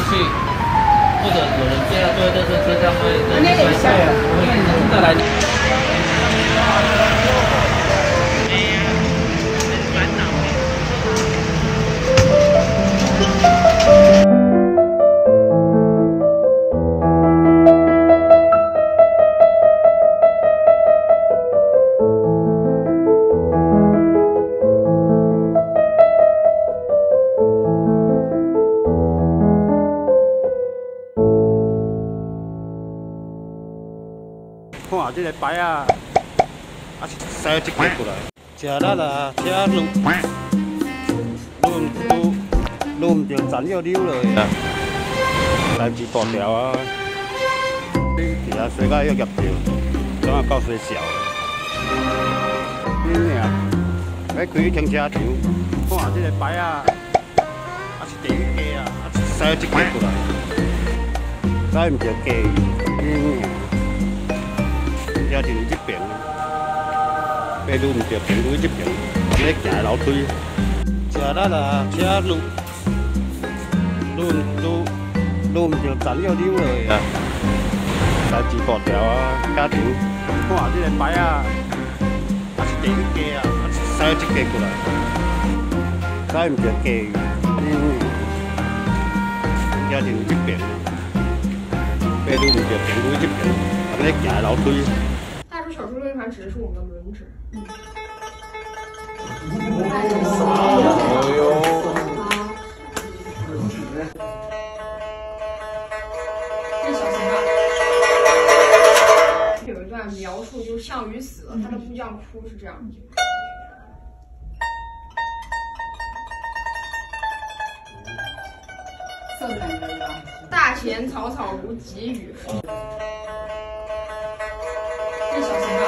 去，或者有人接了对，但是车厢会会再来。 看这个牌啊，是塞一过来，吃力啊，车路唔着，站要溜落去啊，代志大条啊，其他水甲要夹着，怎啊到水小要开停车场，看这个牌啊，是第一家啊，是塞一过来，塞唔着家。车就是这边，马路唔着平路这边，你行楼梯，吃力啊，车路唔着，站要溜落去啊，代志大条啊，家庭看这个牌啊，是第一家啊，是塞一家过来，塞唔着家，车就是这边，马路唔着平路这边，你行楼梯。 小数论盘指的是我们的轮指。这小型的，有一段描述，就是项羽死了，他的部将哭是这样。色的感觉是吧？大前草草如急雨。这小型的，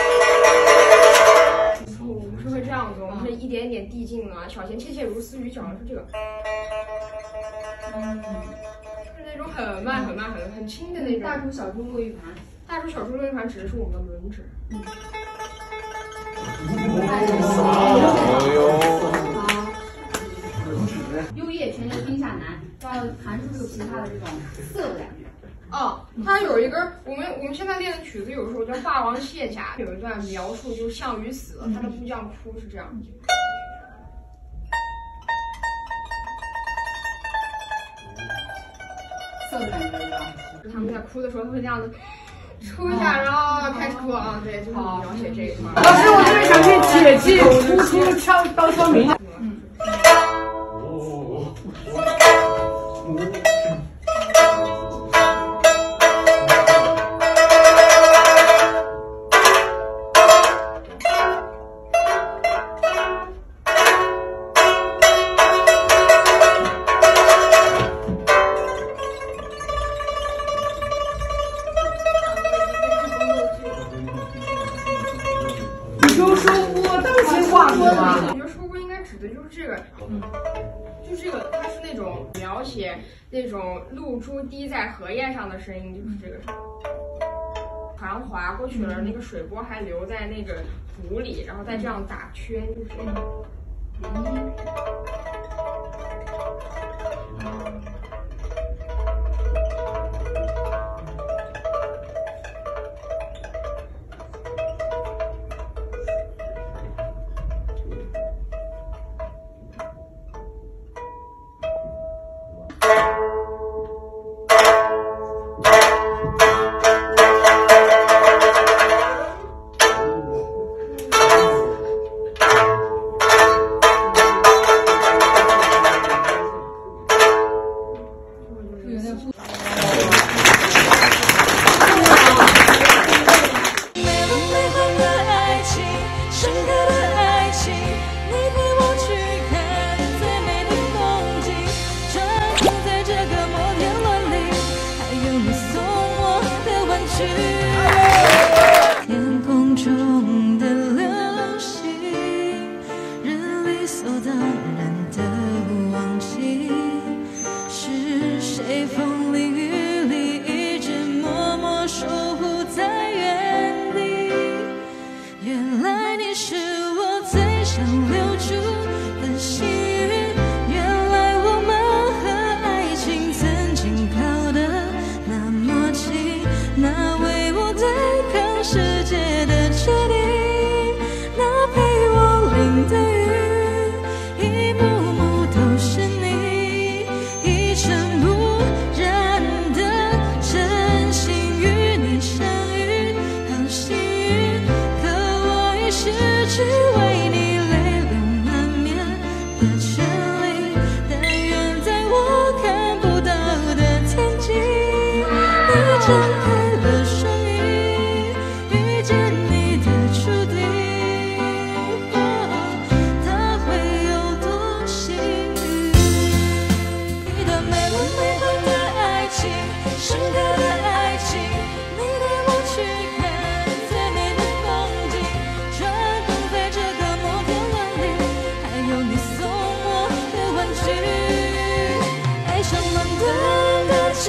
我们是会这样子，我们是一点一点递进嘛。小弦切切如丝雨，讲的是这个，是那种很慢、很慢、很轻的那种。大珠小珠落玉盘，大珠小珠落玉盘指的是我们的轮指。 优越全由天下难，要弹出这个琵琶的这种色的感觉。 哦，它有一根，我们现在练的曲子，有的时候叫《霸王卸甲》，有一段描述，就是项羽死了，他的部将哭是这样。 色的感觉是吧？ 他们在哭的时候，他会这样子出一下，然后开始哭啊，对，就是描写这一块。 老师，我特别想去铁骑突出敲鸣。就说我当心话是吧？ 我觉得收播应该指的就是这个，就是这个，它是那种描写那种露珠滴在荷叶上的声音，就是这个。船划过去了，那个水波还留在那个鼓里，然后再这样打圈，就是这个。 天空中的流星，人理所当然的忘记，是谁风里雨里一直默默守护在原地。原来你是我最想留住的幸运，原来我们和爱情曾经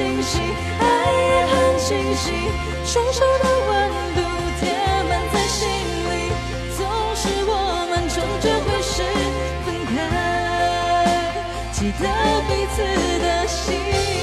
清晰，爱也很清晰，双手的温度填满在心里，总是我们终究会是分开，记得彼此的心，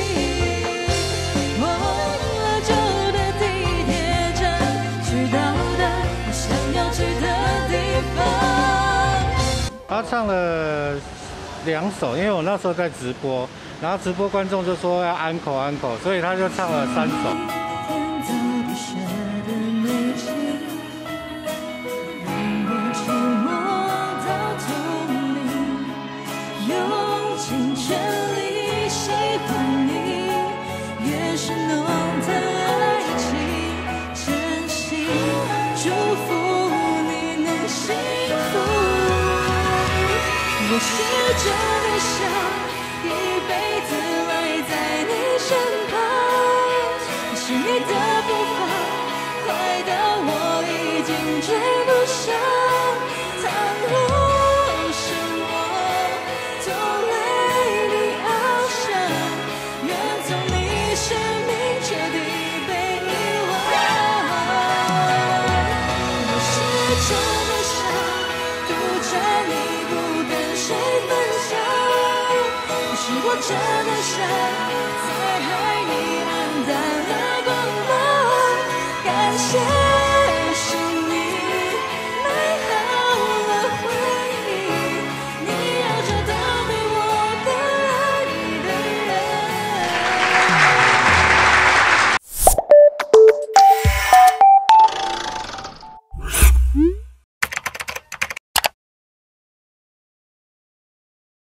忘了旧的地铁站，去到达我想要去的地方。 他唱了2首，因为我那时候在直播，然后直播观众就说要安口，所以他就唱了3首。 天造不舍的美景，让我沉默到透明，用尽全力喜欢你，越是浓的爱情，真心祝福你能幸福。我试着微笑，一辈子赖在你身旁，可是你的步伐快到我已经追不上，倘若是我都为你翱翔，愿从你生命彻底被遗忘。我试着微笑，杜撰你不跟谁分享，可是我真的傻，在海里黯淡了光